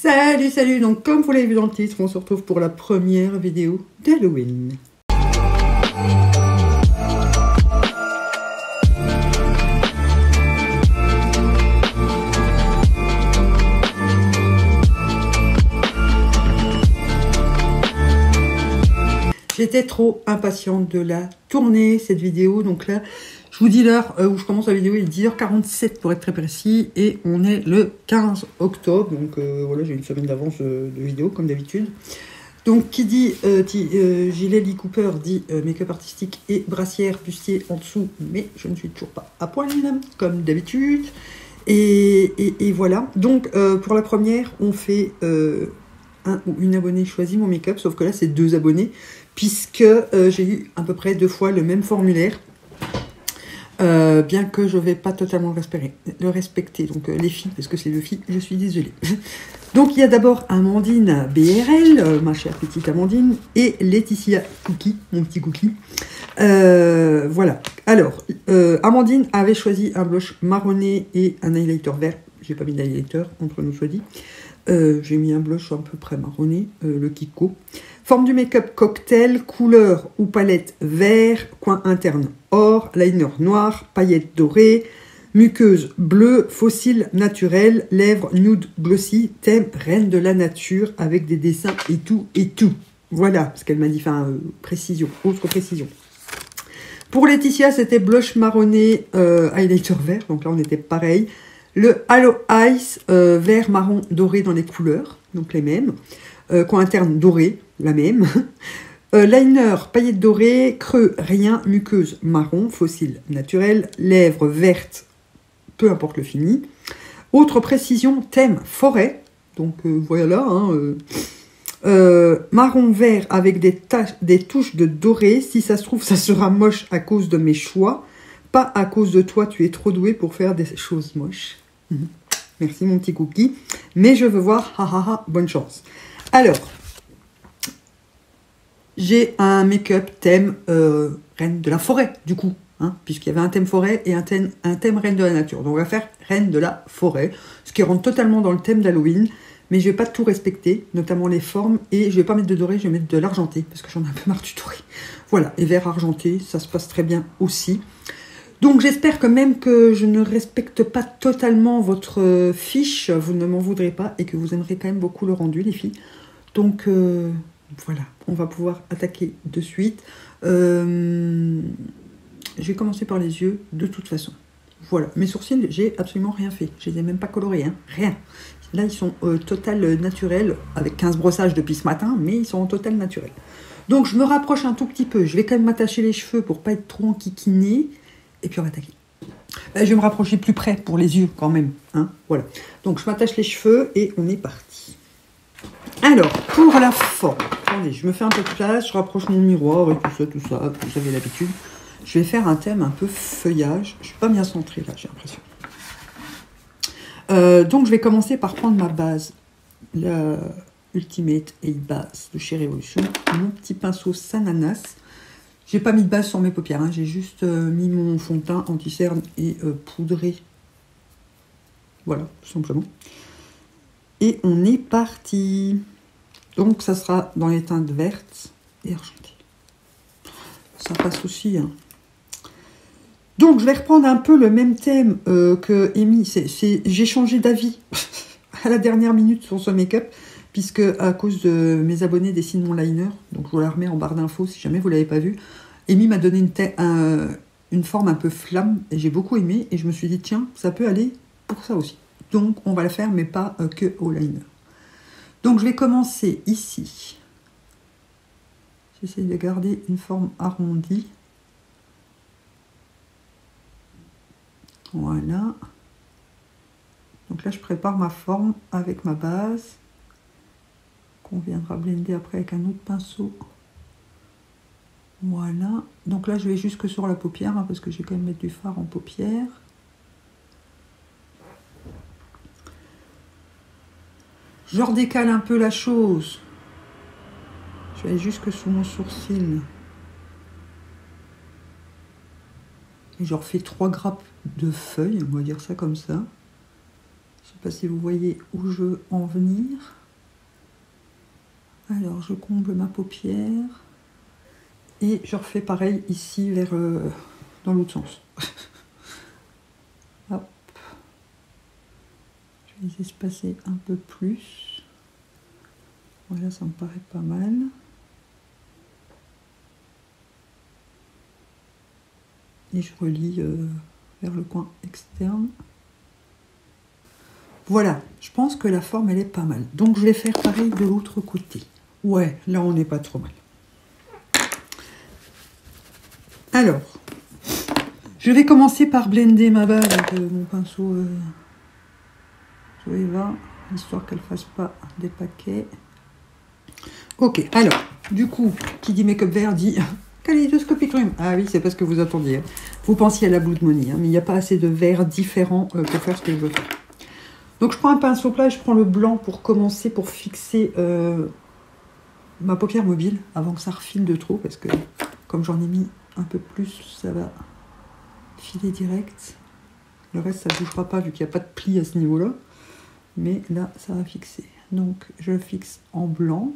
Salut, salut. Donc comme vous l'avez vu dans le titre, on se retrouve pour la première vidéo d'Halloween. J'étais trop impatiente de la tourner, cette vidéo. Donc là, je vous dis l'heure où je commence la vidéo, il est 10h47 pour être très précis. Et on est le 15 octobre. Donc voilà, j'ai une semaine d'avance de vidéo, comme d'habitude. Donc qui dit gilet Lee Cooper dit make-up artistique et brassière bustier en dessous. Mais je ne suis toujours pas à poil, comme d'habitude. Et voilà. Donc pour la première, on fait un ou une abonnée choisit mon make-up. Sauf que là, c'est 2 abonnés. Puisque j'ai eu à peu près 2 fois le même formulaire, bien que je ne vais pas totalement le respecter. Donc les filles, parce que c'est 2 filles, je suis désolée. Donc il y a d'abord Amandine BRL, ma chère petite Amandine, et Laetitia Cookie, mon petit Cookie. Voilà. Alors, Amandine avait choisi un blush marronné et un highlighter vert. J'ai pas mis d'highlighter, entre nous soit dit. J'ai mis un blush à peu près marronné, le Kiko. Forme du make-up cocktail, couleur ou palette vert, coin interne or, liner noir, paillettes dorées, muqueuse bleue, fossile naturel, lèvres nude glossy, thème reine de la nature avec des dessins et tout et tout. Voilà ce qu'elle m'a dit, enfin précision, autre précision. Pour Laetitia, c'était blush marronné, highlighter vert, donc là on était pareil. Le Halo Ice, vert, marron, doré dans les couleurs, donc les mêmes. Coin interne doré, la même. Liner, paillettes dorées, creux, rien, muqueuse, marron, fossile, naturel, lèvres vertes, peu importe le fini. Autre précision, thème forêt, donc voilà, marron vert avec des touches de doré. Si ça se trouve, ça sera moche à cause de mes choix, pas à cause de toi, tu es trop doué pour faire des choses moches. Merci mon petit cookie, mais je veux voir, bonne chance. Alors, j'ai un make-up thème reine de la forêt, du coup, puisqu'il y avait un thème forêt et un thème reine de la nature. Donc on va faire reine de la forêt, ce qui rentre totalement dans le thème d'Halloween, mais je vais pas tout respecter, notamment les formes, et je vais pas mettre de doré, je vais mettre de l'argenté, parce que j'en ai un peu marre du doré. Voilà, et vert argenté, ça se passe très bien aussi. Donc j'espère que même que je ne respecte pas totalement votre fiche, vous ne m'en voudrez pas, et que vous aimerez quand même beaucoup le rendu, les filles. Donc voilà, on va pouvoir attaquer de suite. Je vais commencer par les yeux de toute façon. Voilà, mes sourcils, j'ai absolument rien fait. Je les ai même pas colorés, rien. Là, ils sont total naturels, avec 15 brossages depuis ce matin, mais ils sont en total naturel. Donc je me rapproche un tout petit peu. Je vais quand même m'attacher les cheveux pour pas être trop enquiquinée. Et puis on va attaquer. Je vais me rapprocher plus près pour les yeux quand même. Voilà. Donc je m'attache les cheveux et on est parti. Alors, pour la forme, attendez, je me fais un peu de place, je rapproche mon miroir et tout ça, vous avez l'habitude. Je vais faire un thème un peu feuillage. Je ne suis pas bien centrée là, j'ai l'impression. Donc je vais commencer par prendre ma base, la Ultimate 8 Base de chez Révolution, mon petit pinceau Sananas. J'ai pas mis de base sur mes paupières, j'ai juste mis mon fond de teint anti-cerne et poudré. Voilà, tout simplement. Et on est parti. Donc ça sera dans les teintes vertes et argentées. Ça passe aussi. Donc je vais reprendre un peu le même thème que Amy. J'ai changé d'avis à la dernière minute sur ce make-up, puisque à cause de mes abonnés dessinent mon liner. Donc je vous la remets en barre d'infos si jamais vous ne l'avez pas vu. Amy m'a donné une forme un peu flamme et j'ai beaucoup aimé. Et je me suis dit, tiens, ça peut aller pour ça aussi. Donc on va la faire, mais pas que au liner. Donc je vais commencer ici. J'essaie de garder une forme arrondie. Voilà. Donc là je prépare ma forme avec ma base, qu'on viendra blender après avec un autre pinceau. Voilà. Donc là je vais jusque sur la paupière, parce que je vais quand même mettre du fard en paupière. Je redécale un peu la chose. Je vais aller jusque sous mon sourcil. Et je refais 3 grappes de feuilles, on va dire ça comme ça. sais pas si vous voyez où je veux en venir. Alors, je comble ma paupière. Et je refais pareil ici, vers dans l'autre sens. Hop. Je vais les espacer un peu plus. Voilà, ça me paraît pas mal. Et je relie vers le coin externe. Voilà, je pense que la forme, elle est pas mal. Donc, je vais faire pareil de l'autre côté. Ouais, là, on n'est pas trop mal. Alors, je vais commencer par blender ma base avec mon pinceau Zoeva, histoire qu'elle ne fasse pas des paquets. Ok, alors, du coup, qui dit make-up vert dit kaléidoscopic cream. Ah oui, c'est pas ce que vous attendiez. Hein. Vous pensiez à la Blood Money, hein, mais il n'y a pas assez de verts différents pour faire ce que je veux faire. Donc, je prends un pinceau plat et je prends le blanc pour commencer, pour fixer ma paupière mobile, avant que ça refile de trop, parce que comme j'en ai mis un peu plus, ça va filer direct. Le reste, ça ne bougera pas, vu qu'il n'y a pas de pli à ce niveau-là. Mais là, ça va fixer. Donc, je fixe en blanc.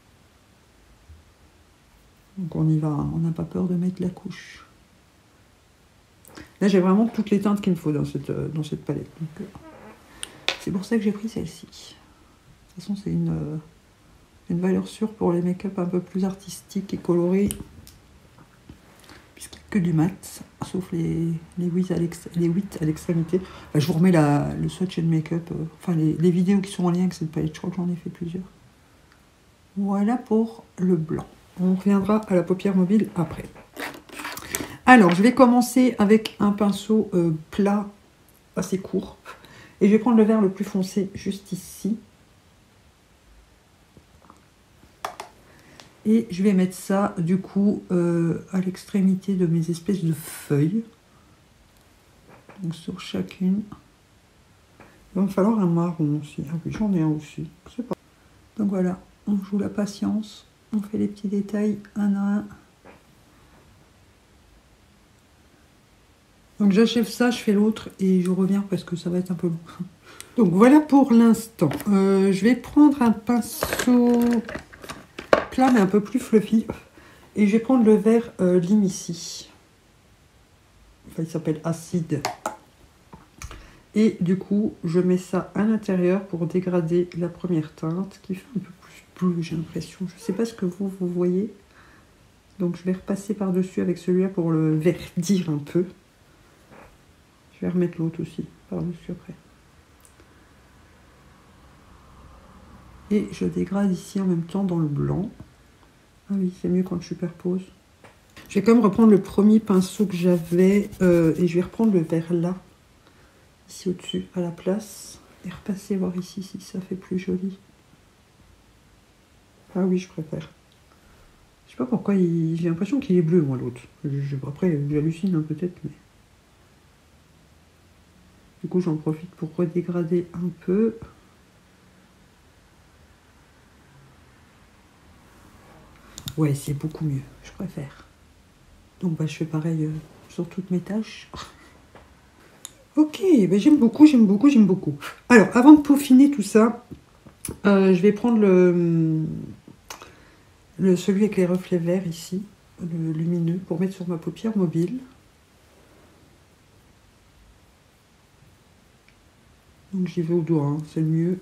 Donc, on y va, hein. On n'a pas peur de mettre la couche. Là, j'ai vraiment toutes les teintes qu'il me faut dans cette palette. C'est pour ça que j'ai pris celle-ci. De toute façon, c'est une valeur sûre pour les make-up un peu plus artistiques et colorés. Puisqu'il n'y a que du mat, sauf les 8 à l'extrémité. Enfin, je vous remets le swatch and make-up, enfin les vidéos qui sont en lien avec cette palette. Je crois que j'en ai fait plusieurs. Voilà pour le blanc. On reviendra à la paupière mobile après. Alors, je vais commencer avec un pinceau plat assez court. Et je vais prendre le vert le plus foncé juste ici. Et je vais mettre ça, du coup, à l'extrémité de mes espèces de feuilles. Donc, sur chacune. Il va me falloir un marron aussi. Ah oui, j'en ai un aussi. C'est pas... Donc voilà, on joue la patience. On fait les petits détails un à un. Donc j'achève ça, je fais l'autre et je reviens parce que ça va être un peu long. Donc voilà pour l'instant. Je vais prendre un pinceau plat mais un peu plus fluffy. Et je vais prendre le vert lime ici. Enfin, il s'appelle acide. Et du coup, je mets ça à l'intérieur pour dégrader la première teinte qui fait un peu plus bleu, j'ai l'impression. Je ne sais pas ce que vous voyez. Donc je vais repasser par-dessus avec celui-là pour le verdir un peu. Je vais remettre l'autre aussi par-dessus après. Et je dégrade ici en même temps dans le blanc. Ah oui, c'est mieux quand je superpose. Je vais quand même reprendre le premier pinceau que j'avais et je vais reprendre le vert là, ici au-dessus, à la place. Et repasser voir ici si ça fait plus joli. Ah oui, je préfère. Je sais pas pourquoi, j'ai l'impression qu'il est bleu, moi, l'autre. Après, j'hallucine hein, peut-être, mais... Du coup, j'en profite pour redégrader un peu. Ouais, c'est beaucoup mieux, je préfère. Donc, bah, je fais pareil sur toutes mes tâches. Ok, bah, j'aime beaucoup, j'aime beaucoup, j'aime beaucoup. Alors, avant de peaufiner tout ça, je vais prendre celui avec les reflets verts ici, le lumineux, pour mettre sur ma paupière mobile. Donc j'y vais au doigt, hein, c'est le mieux.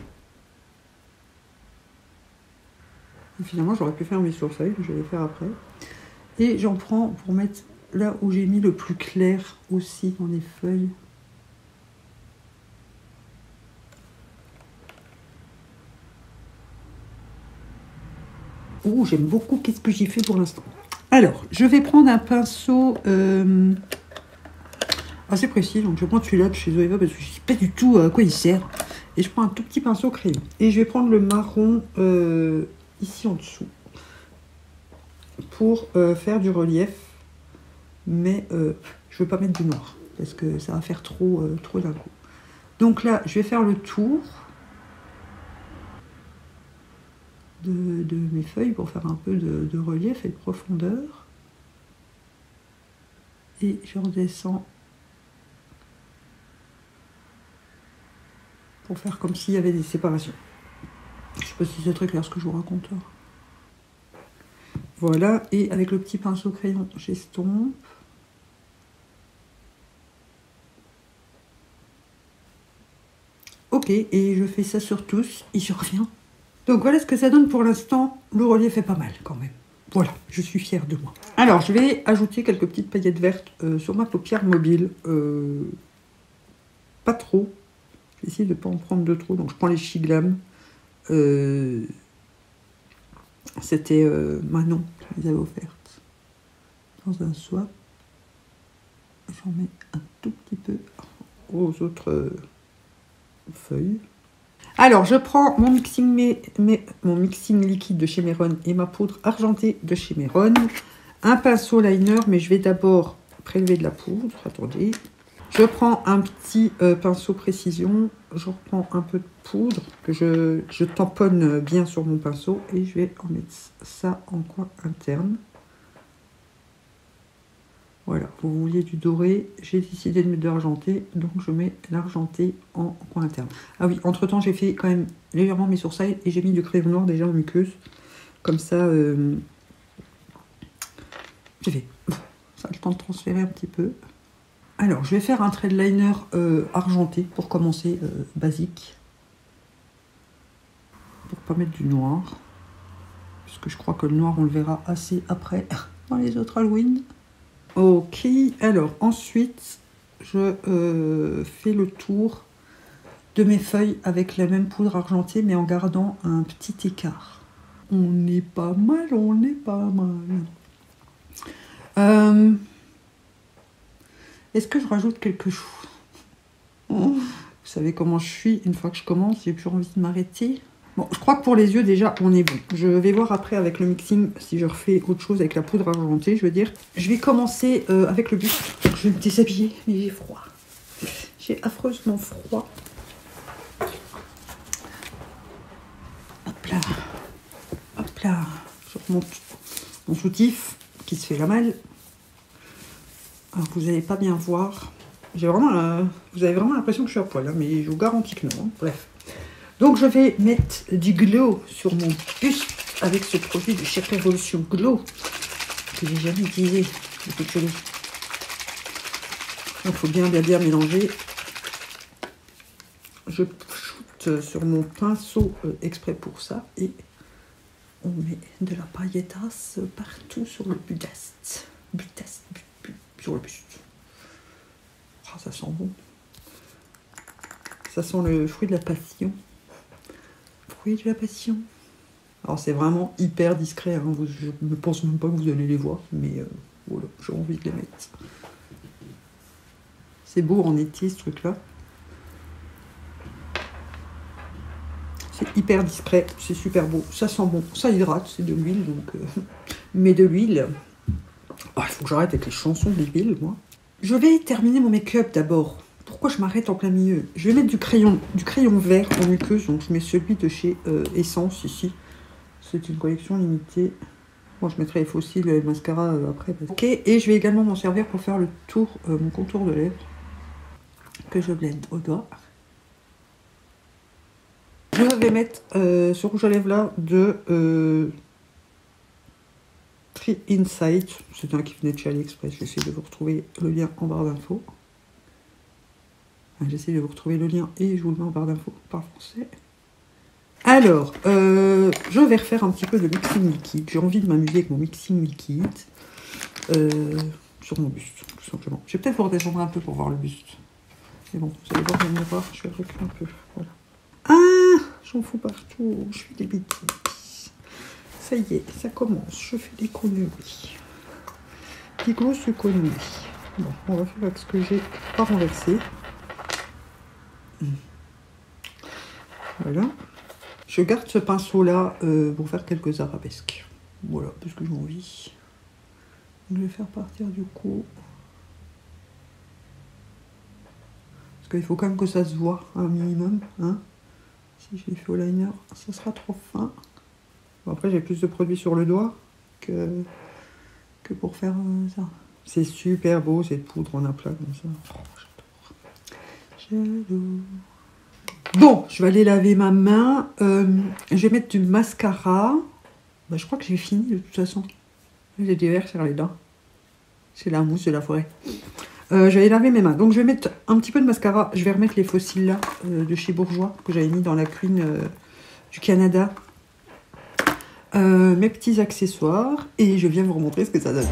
Et finalement, j'aurais pu faire mes sourcils, je vais les faire après. Et j'en prends pour mettre là où j'ai mis le plus clair aussi dans les feuilles. Oh, j'aime beaucoup. Qu'est-ce que j'y fais pour l'instant? Alors, je vais prendre un pinceau assez précis. Donc, je prends celui-là de chez Zoeva parce que je ne sais pas du tout à quoi il sert. Et je prends un tout petit pinceau crayon. Et je vais prendre le marron ici en dessous pour faire du relief. Mais je ne veux pas mettre du noir parce que ça va faire trop d'un coup. Donc là, je vais faire le tour de mes feuilles pour faire un peu de relief et de profondeur. Et je redescends pour faire comme s'il y avait des séparations. Je sais pas si c'est très clair ce que je vous raconte là. Voilà, et avec le petit pinceau crayon, j'estompe. Ok, et je fais ça sur tous, et je reviens. Donc voilà ce que ça donne pour l'instant. Le relief est pas mal quand même. Voilà, je suis fière de moi. Alors, je vais ajouter quelques petites paillettes vertes sur ma paupière mobile. Pas trop. Je vais essayer de ne pas en prendre de trop. Donc, je prends les Shiglam. C'était Manon qui les avait offertes dans un swap. J'en mets un tout petit peu aux autres feuilles. Alors, je prends mon mixing, mon mixing liquide de chez Meron et ma poudre argentée de chez Meron. Un pinceau liner, mais je vais d'abord prélever de la poudre. Attendez. Je prends un petit pinceau précision. Je reprends un peu de poudre que je tamponne bien sur mon pinceau. Et je vais en mettre ça en coin interne. Voilà, vous vouliez du doré, j'ai décidé de mettre de l'argenté, donc je mets l'argenté en coin interne. Ah oui, entre temps j'ai fait quand même légèrement mes sourcils et j'ai mis du crayon noir déjà en muqueuse. Comme ça, j'ai fait. Ça a le temps de transférer un petit peu. Alors, je vais faire un trait de liner argenté pour commencer, basique. Pour pas mettre du noir. Puisque je crois que le noir on le verra assez après dans les autres Halloween. Ok, alors ensuite, je fais le tour de mes feuilles avec la même poudre argentée, mais en gardant un petit écart. On est pas mal, on est pas mal. Est-ce que je rajoute quelque chose? Vous savez comment je suis, une fois que je commence, j'ai plus envie de m'arrêter. Bon, je crois que pour les yeux, déjà, on est bon. Je vais voir après avec le mixing si je refais autre chose avec la poudre argentée, je veux dire. Je vais commencer avec le buste. Je vais me déshabiller, mais j'ai froid. J'ai affreusement froid. Hop là. Hop là. Je remonte mon soutif qui se fait la malle. Alors, vous n'allez pas bien voir. J'ai vraiment, vous avez vraiment l'impression que je suis à poil, hein, mais je vous garantis que non. Hein. Bref. Donc, je vais mettre du glow sur mon buste avec ce produit de chez Révolution Glow que j'ai jamais utilisé depuis que je l'ai. Il faut bien mélanger. Je shoot sur mon pinceau exprès pour ça et on met de la paillettasse partout sur le buste. Sur le buste. Oh, ça sent bon. Ça sent le fruit de la passion. Fruit de la passion. Alors c'est vraiment hyper discret. Hein. Je ne pense même pas que vous allez les voir. Mais voilà, j'ai envie de les mettre. C'est beau en été ce truc-là. C'est hyper discret. C'est super beau. Ça sent bon. Ça hydrate. C'est de l'huile. Donc, mais de l'huile. Oh, il faut que j'arrête avec les chansons débiles, moi. Je vais terminer mon make-up d'abord. Pourquoi je m'arrête en plein milieu? Je vais mettre du crayon vert en muqueuse. Donc je mets celui de chez Essence ici. C'est une collection limitée. Bon, je mettrai les fossiles et le mascara après. Ok, et je vais également m'en servir pour faire le tour, mon contour de lèvres. Que je blende au doigt. Je vais mettre ce rouge à lèvres là de Tree Inside. C'est un qui venait de chez AliExpress. J'essaie de vous retrouver le lien en barre d'infos. J'essaie de vous retrouver le lien et je vous le mets en barre d'infos par français. Alors, je vais refaire un petit peu de mixing liquide. J'ai envie de m'amuser avec mon mixing liquide sur mon buste, tout simplement. Je vais peut-être vous redescendre un peu pour voir le buste. Mais bon, vous allez voir dans le miroir, je vais reculer un peu. Voilà. Ah, j'en fous partout. Je fais des bêtises. Ça y est, ça commence. Je fais des conneries. Des grosses conneries. Bon, on va faire avec ce que j'ai pas renversé. Voilà. Je garde ce pinceau-là pour faire quelques arabesques. Voilà, parce que j'ai envie. Je vais faire partir du cou. Parce qu'il faut quand même que ça se voit un minimum. Hein. Si je l'ai fait au liner, ça sera trop fin. Bon, après, j'ai plus de produit sur le doigt que pour faire ça. C'est super beau, cette poudre en aplat comme ça. Oh, j'adore. J'adore. Bon, je vais aller laver ma main. Je vais mettre du mascara. Bah, je crois que j'ai fini de toute façon. J'ai des verres sur les dents. C'est la mousse de la forêt. Je vais aller laver mes mains. Donc je vais mettre un petit peu de mascara. Je vais remettre les fossiles là de chez Bourjois que j'avais mis dans la cuisine du Canada. Mes petits accessoires. Et je viens vous remontrer ce que ça donne.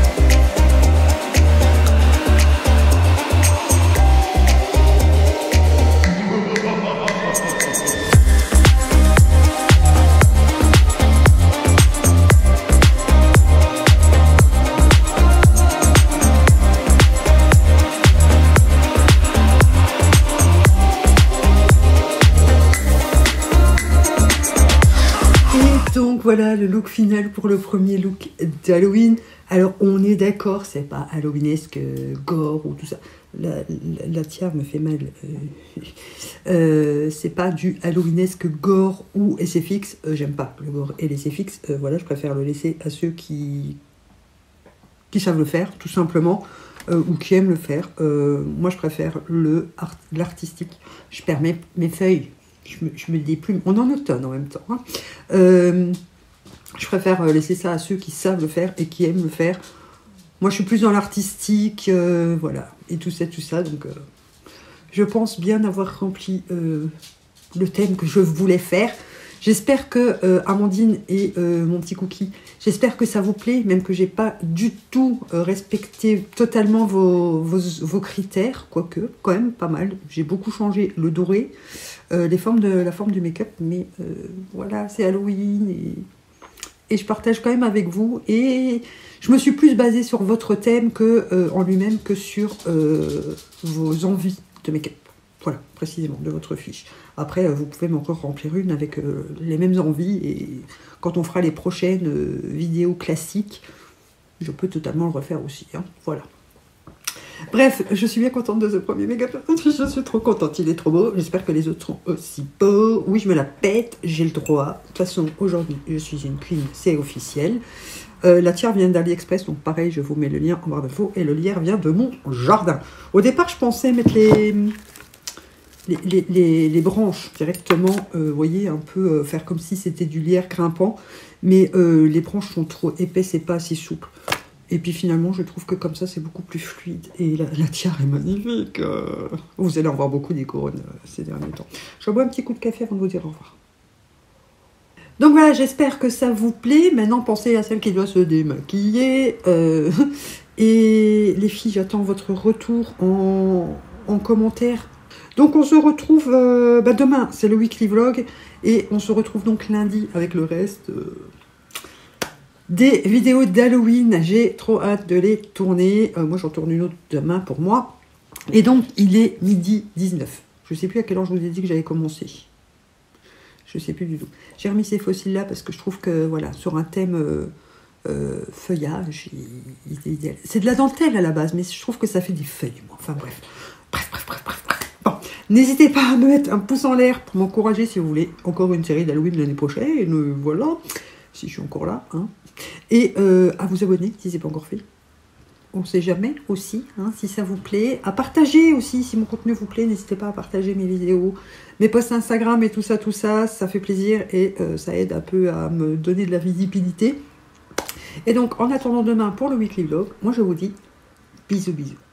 Donc voilà le look final pour le premier look d'Halloween. Alors on est d'accord, c'est pas halloweenesque, gore ou tout ça. La tiare me fait mal. C'est pas du halloweenesque gore ou SFX. J'aime pas le gore et les SFX. Voilà, je préfère le laisser à ceux qui savent le faire, tout simplement, ou qui aiment le faire. Moi je préfère l'artistique. Je perds mes feuilles. Je me déplume. On est en automne en même temps. Hein. Je préfère laisser ça à ceux qui savent le faire et qui aiment le faire. Moi, je suis plus dans l'artistique, voilà, et tout ça. Donc, je pense bien avoir rempli le thème que je voulais faire. J'espère que Amandine et mon petit cookie, j'espère que ça vous plaît, même que j'ai pas du tout respecté totalement vos critères, quoique, quand même pas mal. J'ai beaucoup changé le doré, la forme du make-up, mais voilà, c'est Halloween et je partage quand même avec vous. Et je me suis plus basée sur votre thème en lui-même que sur vos envies de make-up. Voilà, précisément, de votre fiche. Après, vous pouvez m'encore remplir une avec les mêmes envies. Et quand on fera les prochaines vidéos classiques, je peux totalement le refaire aussi. Hein, voilà. Bref, je suis bien contente de ce premier make-up. Je suis trop contente, il est trop beau. J'espère que les autres sont aussi beaux. Oui, je me la pète, j'ai le droit. De toute façon, aujourd'hui, je suis une queen, c'est officiel. La tiare vient d'AliExpress, donc pareil, je vous mets le lien en barre d'infos. Et le lierre vient de mon jardin. Au départ, je pensais mettre les branches directement, vous voyez, un peu faire comme si c'était du lierre grimpant. Mais les branches sont trop épaisses et pas assez souples. Et puis finalement, je trouve que comme ça, c'est beaucoup plus fluide. Et la tiare est magnifique. Vous allez en voir beaucoup des couronnes ces derniers temps. Je bois un petit coup de café avant de vous dire au revoir. Donc voilà, j'espère que ça vous plaît. Maintenant, pensez à celle qui doit se démaquiller. Et les filles, j'attends votre retour en commentaire. Donc on se retrouve demain, c'est le weekly vlog. Et on se retrouve donc lundi avec le reste des vidéos d'Halloween. J'ai trop hâte de les tourner. Moi, j'en tourne une autre demain pour moi. Et donc, il est 12h19. Je ne sais plus à quelle heure je vous ai dit que j'avais commencé. Je ne sais plus du tout. J'ai remis ces fossiles-là parce que je trouve que, voilà, sur un thème feuillage, il est idéal. C'est de la dentelle à la base, mais je trouve que ça fait des feuilles, moi. Enfin, bref. Bref. Bon, n'hésitez pas à me mettre un pouce en l'air pour m'encourager si vous voulez encore une série d'Halloween l'année prochaine. Voilà, si je suis encore là. Hein. Et à vous abonner si ce n'est pas encore fait. On ne sait jamais aussi, hein, si ça vous plaît. À partager aussi, si mon contenu vous plaît, n'hésitez pas à partager mes vidéos, mes posts Instagram et tout ça, ça fait plaisir et ça aide un peu à me donner de la visibilité. Et donc, en attendant demain pour le weekly vlog, moi je vous dis bisous.